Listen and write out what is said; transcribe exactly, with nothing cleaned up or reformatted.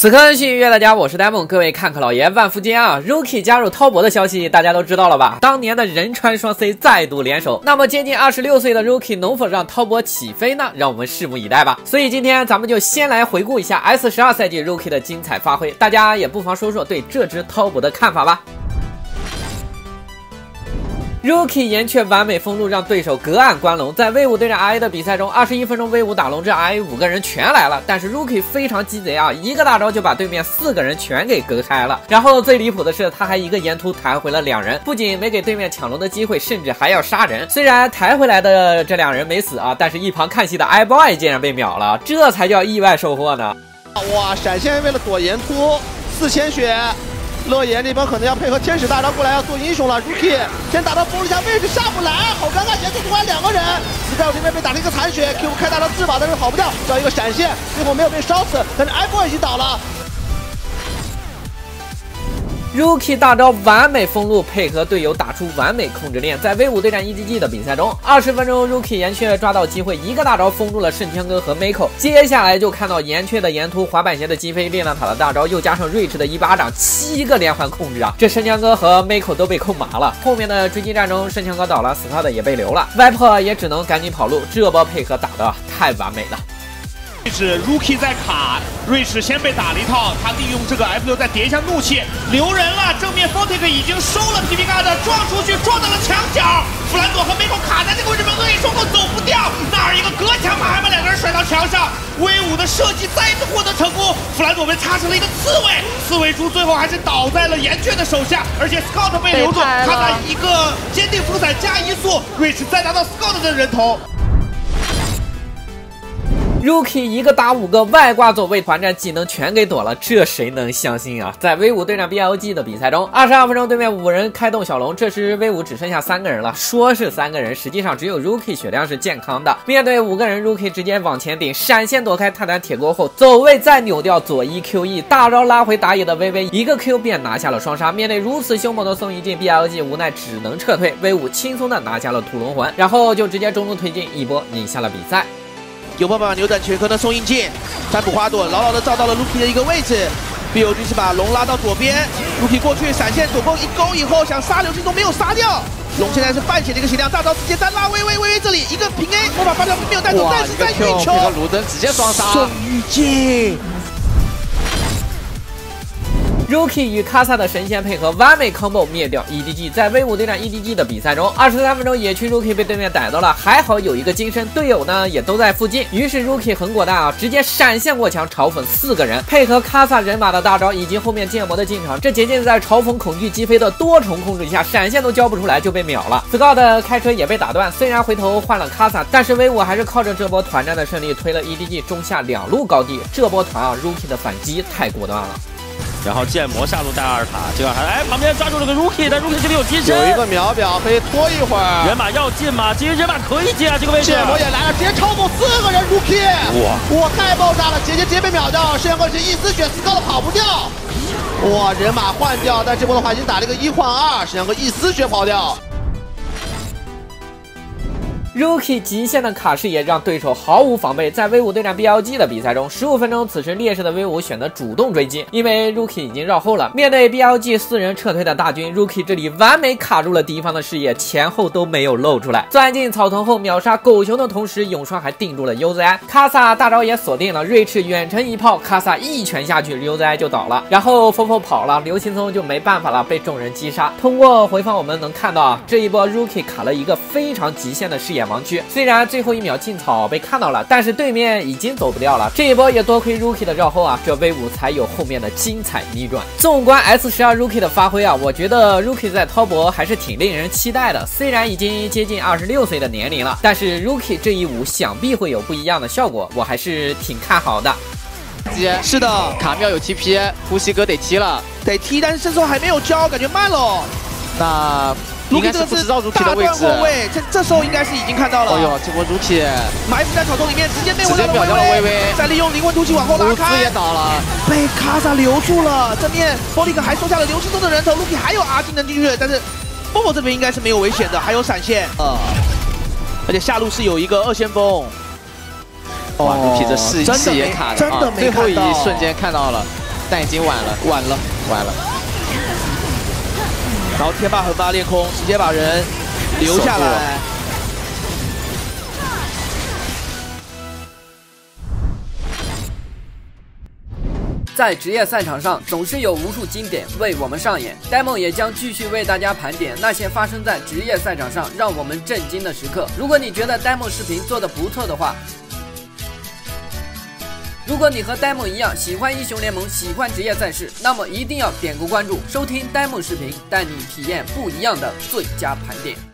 此刻幸运约大家，我是呆梦，各位看客老爷万福金啊 ！Rookie 加入滔博的消息大家都知道了吧？当年的仁川双 C 再度联手，那么接近二十六岁的 Rookie 能否让滔博起飞呢？让我们拭目以待吧。所以今天咱们就先来回顾一下 S 十二 赛季 Rookie 的精彩发挥，大家也不妨说说对这支滔博的看法吧。Rookie 岩雀完美封路，让对手隔岸观龙。在 V 五对战 R A 的比赛中，二十一分钟 V 五打龙，这 R A 五个人全来了，但是 Rookie 非常鸡贼啊，一个大招就把对面四个人全给隔开了。然后最离谱的是，他还一个沿突弹回了两人，不仅没给对面抢龙的机会，甚至还要杀人。虽然抬回来的这两人没死啊，但是一旁看戏的 iBoy 竟然被秒了，这才叫意外收获呢！ 哇，闪现为了躲沿突，四千血。乐言这边可能要配合天使大招过来，要做英雄了。Rookie 先打到封一下位置，下不来，好尴尬，沿途突然两个人。Scout 这边被打了一个残血 ，Q 开大招自保，但是跑不掉，找一个闪现，最后没有被烧死，但是 iBoy 已经倒了。 Rookie 大招完美封路，配合队友打出完美控制链，在 V 五对战 E G G 的比赛中，二十分钟 Rookie 岩雀抓到机会，一个大招封住了圣枪哥和 Miko。接下来就看到岩雀的沿突、滑板鞋的击飞、力量塔的大招，又加上 Rich 的一巴掌，七个连环控制啊！这圣枪哥和 Miko 都被控麻了。后面的追击战中，圣枪哥倒了 ，Scout 也被留了 ，Viper 也只能赶紧跑路。这波配合打的太完美了。 是 Rookie 在卡，瑞士先被打了一套，他利用这个 F 六再叠一下怒气，留人了。正面 Fortic 已经收了 P P Guard， 撞出去撞到了墙角，弗兰朵和梅口卡在这个位置，恶意双控走不掉，那儿一个隔墙把还把两个人甩到墙上。威武的射击再次获得成功，弗兰朵被插成了一个刺猬，刺猬猪最后还是倒在了岩雀的手下，而且 Scout 被留住，他拿一个坚定风伞加一速，瑞士再拿到 Scout 的人头。 Rookie 一个打五个，外挂走位团战技能全给躲了，这谁能相信啊？在 V 五对战 B L G 的比赛中，二十二分钟对面五人开动小龙，这时 V 五只剩下三个人了。说是三个人，实际上只有 Rookie 血量是健康的。面对五个人 ，Rookie 直接往前顶，闪现躲开泰坦铁锅后，走位再扭掉左一 Q E， 大招拉回打野的微微，一个 Q 便拿下了双杀。面对如此凶猛的宋一进 ，B L G 无奈只能撤退 ，V 五轻松的拿下了屠龙魂，然后就直接中路推进，一波赢下了比赛。 有办法扭转乾坤的宋应进，占卜花朵牢牢的照到了 Rookie 的一个位置。B O G 是把龙拉到左边 ，Rookie 过去闪现左弓一勾以后想杀流星都没有杀掉。龙现在是半血的一个血量，大招直接单拉微微微微这里一个平 A， 魔法发条没有带走，但是在运球， 卢登直接双杀。 宋玉进。 Rookie 与卡萨的神仙配合，完美 combo 灭掉 E D G。在 V 五对战 E D G 的比赛中，二十三分钟野区 Rookie 被对面逮到了，还好有一个金身，队友呢也都在附近。于是 Rookie 很果断啊，直接闪现过墙嘲讽四个人，配合卡萨人马的大招以及后面剑魔的进场，这结界在嘲讽恐惧击飞的多重控制下，闪现都交不出来就被秒了。Scout 开车也被打断，虽然回头换了卡萨，但是 V 五还是靠着这波团战的胜利推了 E D G 中下两路高地。这波团啊 ，Rookie 的反击太果断了。 然后剑魔下路带二塔，结果还哎旁边抓住了个 Rookie， 但 Rookie 这里有机身， 有一个秒表可以拖一会儿。 人马要进吗？其实人马可以进啊，这个位置。 剑魔也来了，直接超过四个人 Rookie， 哇哇太爆炸了，姐姐直接被秒掉，圣哥是一丝血 ，Scout 跑不掉。哇人马换掉，但这波的话已经打了一个一换二，圣哥一丝血跑掉。 Rookie 极限的卡视野让对手毫无防备，在 V 五对战 B L G 的比赛中，十五分钟，此时劣势的 V 五选择主动追击，因为 Rookie 已经绕后了。面对 B L G 四人撤退的大军 ，Rookie 这里完美卡住了敌方的视野，前后都没有露出来。钻进草丛后秒杀狗熊的同时，永霜还定住了 U Z I， 卡萨大招也锁定了，瑞士远程一炮，卡萨一拳下去 ，U Z I 就倒了。然后 Fofo 跑了，刘青松就没办法了，被众人击杀。通过回放我们能看到啊，这一波 Rookie 卡了一个非常极限的视野盲区，虽然最后一秒进草被看到了，但是对面已经走不掉了。这一波也多亏 Rookie 的绕后啊，这 V 五才有后面的精彩逆转。纵观 S 十二 Rookie 的发挥啊，我觉得 Rookie 在滔博还是挺令人期待的。虽然已经接近二十六岁的年龄了，但是 Rookie 这一舞想必会有不一样的效果，我还是挺看好的。 是的， 卡妙有 T P， 呼吸哥得踢了， 得踢，但是身手还没有交，感觉慢了。 那。应该是不知道 Rookie 的位置， 后卫这这时候应该是已经看到了。 哦呦，这波 Rookie 埋伏在草丛里面，直接被直接秒掉了微微， 再利用灵魂突起往后拉开， 也倒了， 被卡萨留住了。正面 Fortic 还收下了流星中的人头 ，Rookie 还有 R 技能进去，但是 Bobo 这边应该是没有危险的，还有闪现。呃，而且下路是有一个二先锋。 哇 ，Rookie 这视视野卡的啊，最后一瞬间看到了。 但已经晚了，晚了，晚了。然后天霸横八裂空，直接把人留下来。 在职业赛场上，总是有无数经典为我们上演。Demo 也将继续为大家盘点那些发生在职业赛场上让我们震惊的时刻。如果你觉得 Demo 视频做得不错的话，如果你和 Demo 一样喜欢英雄联盟，喜欢职业赛事，那么一定要点个关注，收听 Demo 视频，带你体验不一样的最佳盘点。